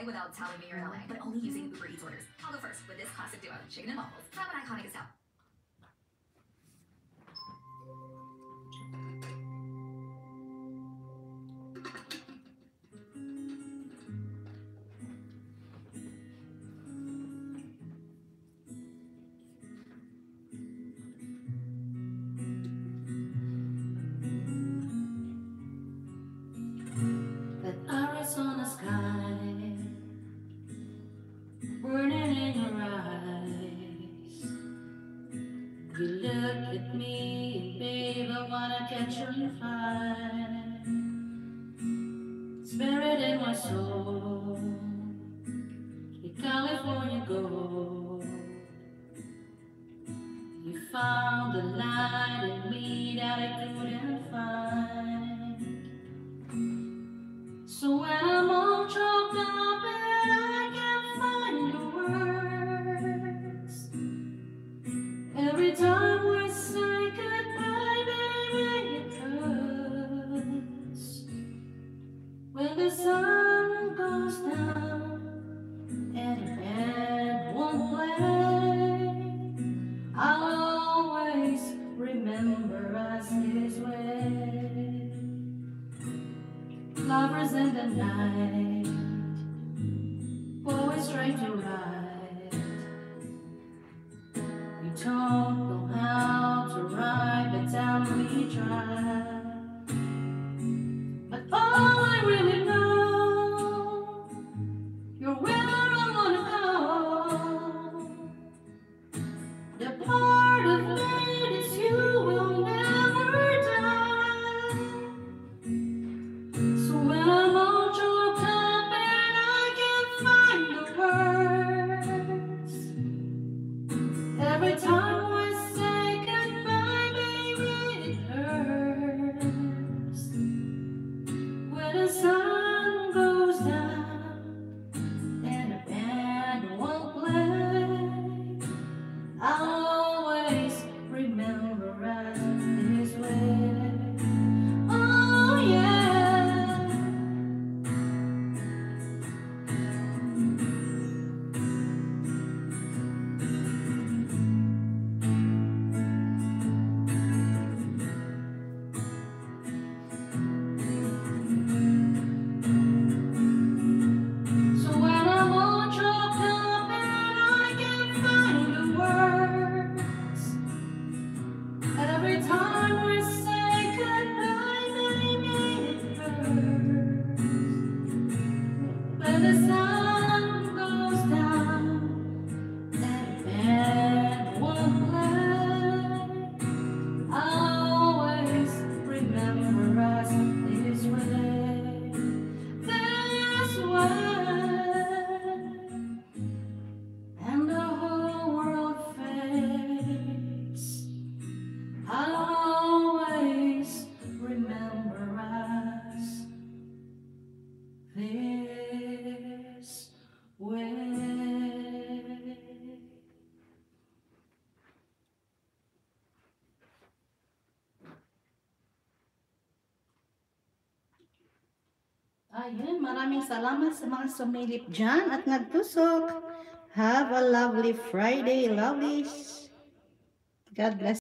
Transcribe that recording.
without telling me you're in LA, but only using Uber Eats orders. I'll go first with this classic duo, chicken and waffles, from an iconic Estelle. Arizona sky burning in your eyes. You look at me, babe, I wanna catch on fire. Spirit in my soul, in California gold. You found the light in me that I couldn't find. So when I'm all choked up and I can't find the words, every time we say goodbye, baby, it hurts. When the sun goes down and the band won't play, I'll always remember us this way. Lovers in the night, always trying to write. We don't know how to write, but tell me try. But all I really know, you're where I wanna go. The part of me that you will never die. So when I'm all choked up and I can't find the words, every time we say goodbye, baby, it hurts. When the sun goes down and the band won't play, I'll always remember us this way. Oh yeah. Every time we say goodbye, baby, it hurts. When the sun goes down and the band won't play, I'll always remember us this way, this way. And the whole world fades, I'll always remember us this way. Ayun, maraming salamat sa mga sumilip dyan at nagtusok. Have a lovely Friday, lovelies. God bless.